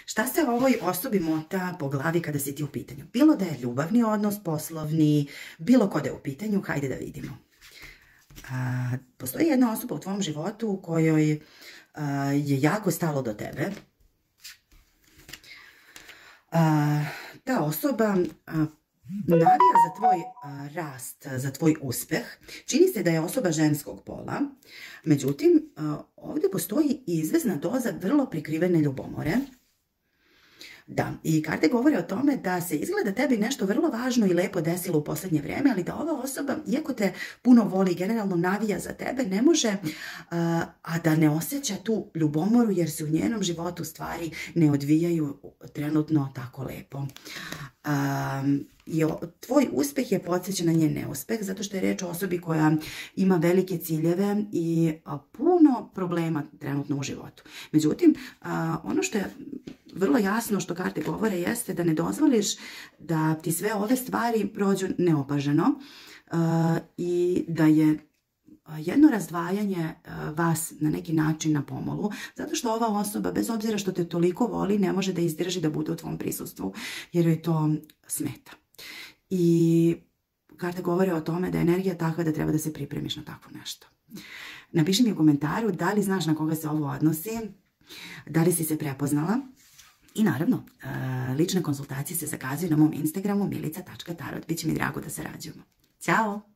Šta se ovoj osobi mota po glavi kada si ti u pitanju? Bilo da je ljubavni odnos, poslovni, bilo ko da je u pitanju, hajde da vidimo. Postoji jedna osoba u tvom životu u kojoj je jako stalo do tebe. Ta osoba navija za tvoj rast, za tvoj uspeh. Čini se da je osoba ženskog pola. Međutim, ovdje postoji izvesna doza vrlo prikrivene ljubomore. Da, i karte govore o tome da se izgleda tebi nešto vrlo važno i lepo desilo u posljednje vrijeme, ali da ova osoba, iako te puno voli i generalno navija za tebe, ne može, a da ne osjeća tu ljubomoru, jer se u njenom životu stvari ne odvijaju trenutno tako lepo. Tvoj uspeh je podsjećan na njen neuspeh, zato što je riječ o osobi koja ima velike ciljeve i puno problema trenutno u životu. Međutim, ono što je vrlo jasno što karte govore jeste da ne dozvoliš da ti sve ove stvari prođu neopaženo i da je jedno razdvajanje vas na neki način na pomolu, zato što ova osoba, bez obzira što te toliko voli, ne može da izdrži da bude u tvom prisustvu, jer joj to smeta. I karte govore o tome da je energija takva da treba da se pripremiš na takvo nešto. Napiši mi u komentaru da li znaš na koga se ovo odnosi, da li si se prepoznala. I naravno, lične konsultacije se zakazuju na mom Instagramu milica.tarot. Biće mi drago da sarađujemo. Ćao!